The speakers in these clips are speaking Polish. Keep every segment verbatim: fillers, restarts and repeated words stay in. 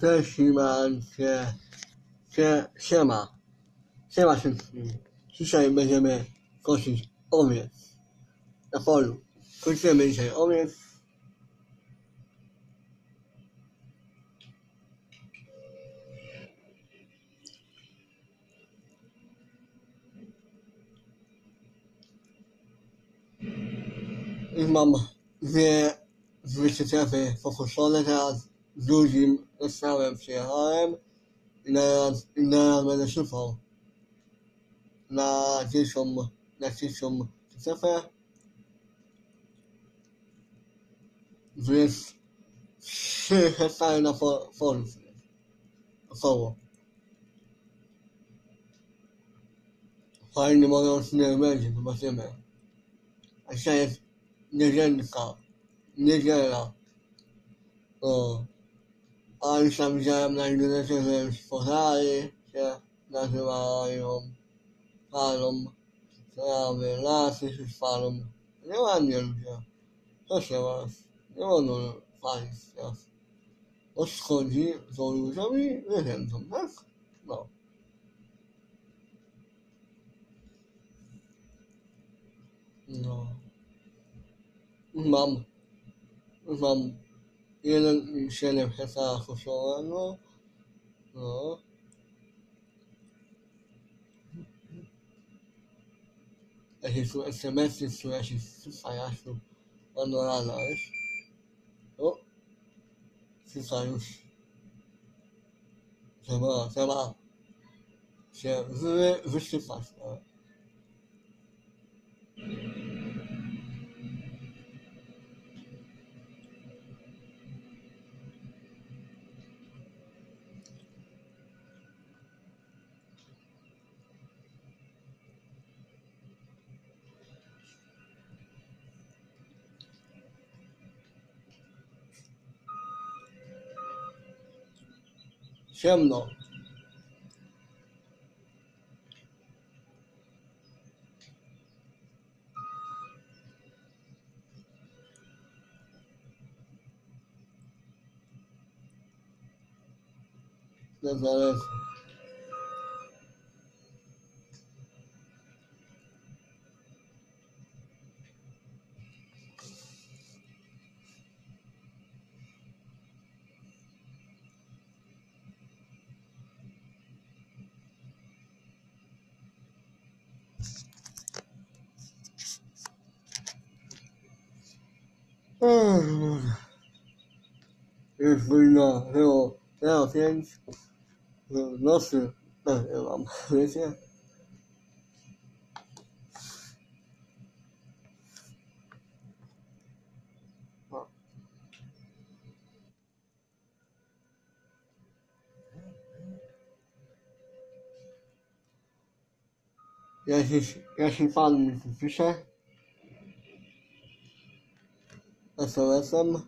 trzymam się, się, siema, siema wszystkim. Dzisiaj będziemy kosić owiec na polu. Kosimy dzisiaj owiec. I mam dwie wyczytawy pokuszone, teraz drugim zestawem przyjechałem i teraz, i teraz będę szukał na dzisiejszą, na dzisiejszą wyczytawę. Tu jest trzy hektary na polu, około. Fajnie może nie będzie, zobaczymy. A dzisiaj jest niedzielka, niedziela. O. A już tam widziałem na internecie, że już pożary się nazywają, palą trawy, lasy się spalą. Nieładnie ludzie. Co się was? Nie wolno palić teraz. Bo szkodzi to ludziom i zwierzętom, tak? No. No. Mam, mam jeden i siedem hektara koszowego, no. Jakieś tu es em esy, tu jakieś pajasów, ono rano jest. O, tutaj już trzeba, trzeba się wy, wysypać, no. Ciemno. Nie zależy. Jest wojna, było zero pięć w nocy, no nie mam, wiecie? No. Jakiś, jakiś pan mi tu pisze es em esem.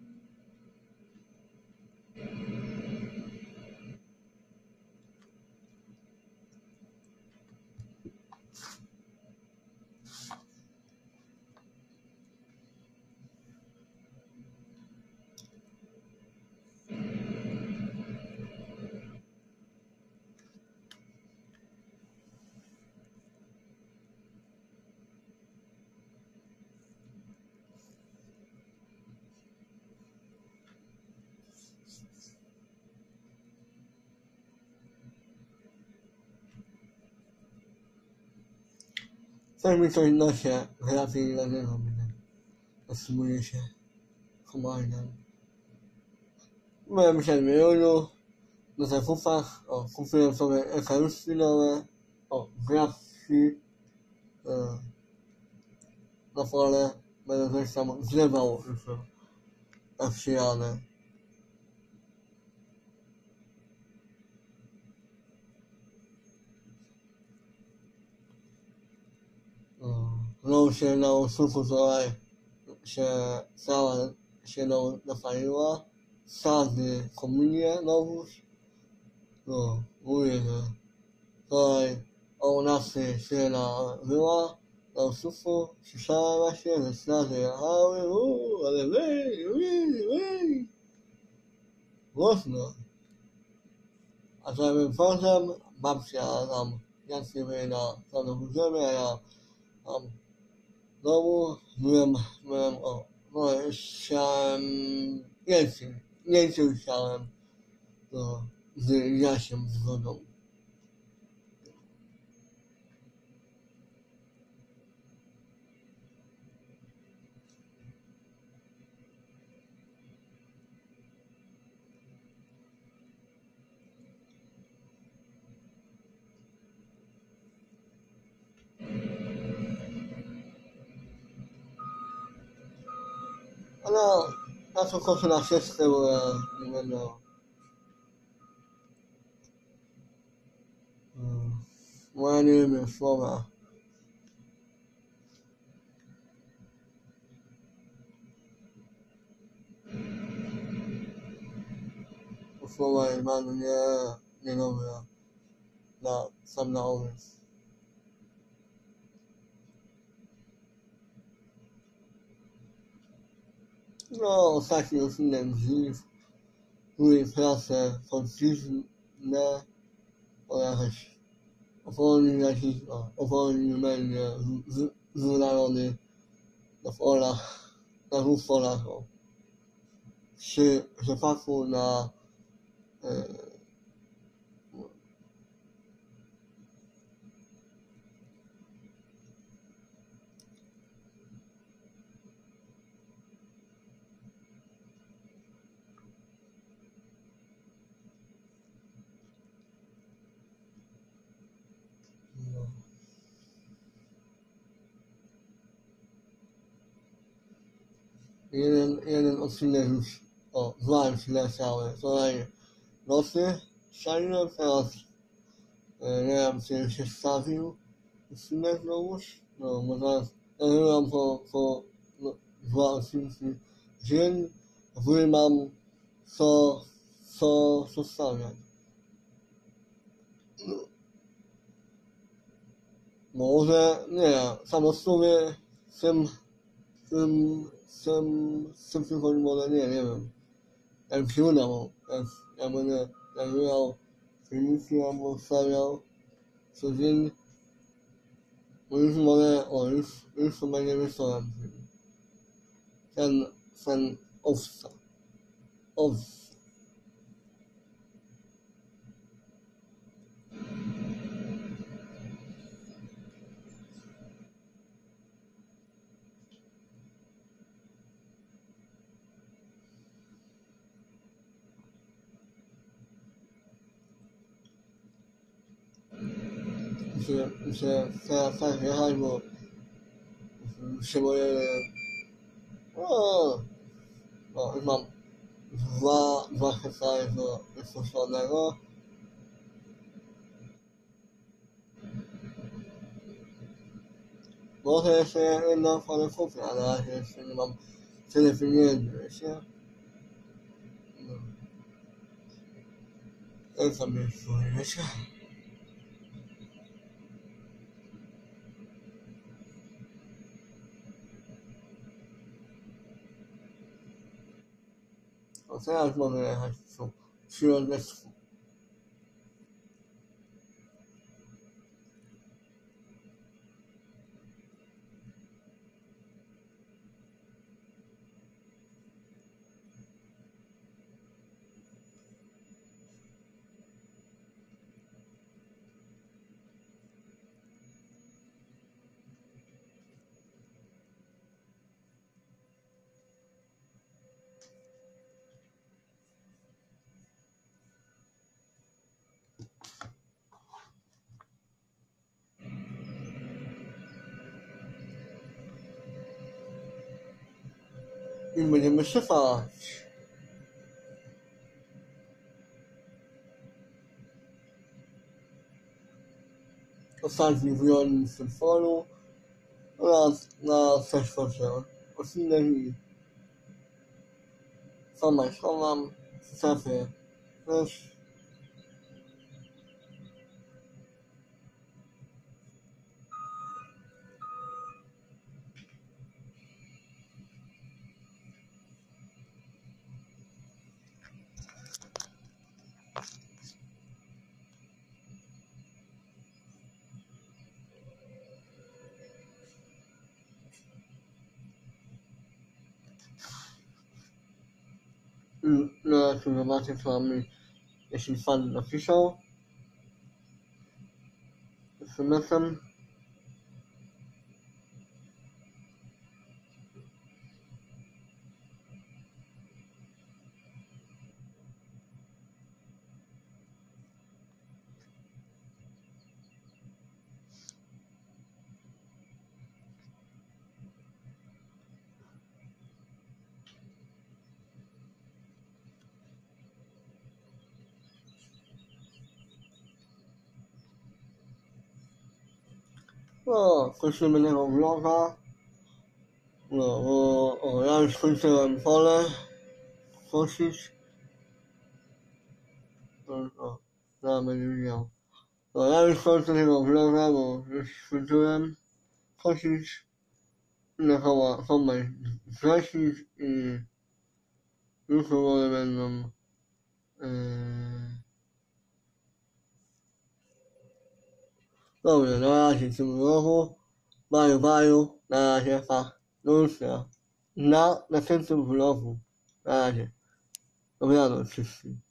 Coś mi coś nosie, lepiej nagrywa mnie. Zatrzymuje się. Komajna. Byłem się w Mieluniu, na zakupach, o, kupiłem sobie ekaruszki nowe, o, grabki, e, na pole, będę coś tam zlewał już, jak przyjadę. No się na usługu wczoraj się cała się no, napaliła, sady komunię nową, no, mówię, że wczoraj o dwunastej się była na usługu, słyszałem właśnie, że sady jechały, uuu, ale wej, wej, wej, głośno, a samym potem babcia nam jacyśmy na samochodzie, ja tam domu byłem, byłem o, no chciałem więcej, więcej chciałem, no, z Jasiem zgodą. Ale na to koty na wszystko, bo ja nie będę um, moja nie wiem słowa. To słowa jest bardzo nie, niedobre na sam na owiec. No, ostatni odcinek z której prace są dziwne, o jakaś opolny jakiś, o, opolny będzie zwalony na polach, na dwóch polach, o, przy rzepaku na e, no. jeden, jeden odcinek już, o, dwa już leciały, wczoraj nocy strzeliłem, teraz e, nie wiem, czy się stawił odcinek znowuż, no, bo teraz nagrywam po, po no, dwa odcinki w dzień, w którym mam co, co, co stawiać. No, może, nie, samo w sumie z tym, z tym, z tym, z tym przychodzi może, nie, nie wiem. Jak się udało, jak ja będę nagrywał filmiki albo wstawiał co dzień, bo już mogę, o, już, już to będzie wieczorem film. Ten, ten owca, owca. Muszę, muszę teraz tak jechać, bo się boję, o, no, już mam dwa, dwa hektary do wysuszonego. Może jeszcze jedną falę kupię, ale na razie jeszcze nie mam tyle pieniędzy, wiecie? No, to sobie jest, wiecie? A teraz mogę jechać po środeczku. I będziemy szefać. Ostatni wyjąłem z telefonu oraz na przeszkodzie odcinek i sama schowam w szafie. Też prostu zobaczę, co mi jeśli fan napisał es em esem. No, kończymy tego vloga. No, bo o, ja już skończyłem pole kosić. No, no, zaraz będzie widział. No, ja już kończę tego vloga, bo już skończyłem kosić. Na koła, kombaj wrześnić i już powoli będą yy... Dobrze, na razie w tym vlogu. Baju, baju, na razie, pa. Do jutra. Na następnym vlogu. Na razie. Dobranoc wszystkim.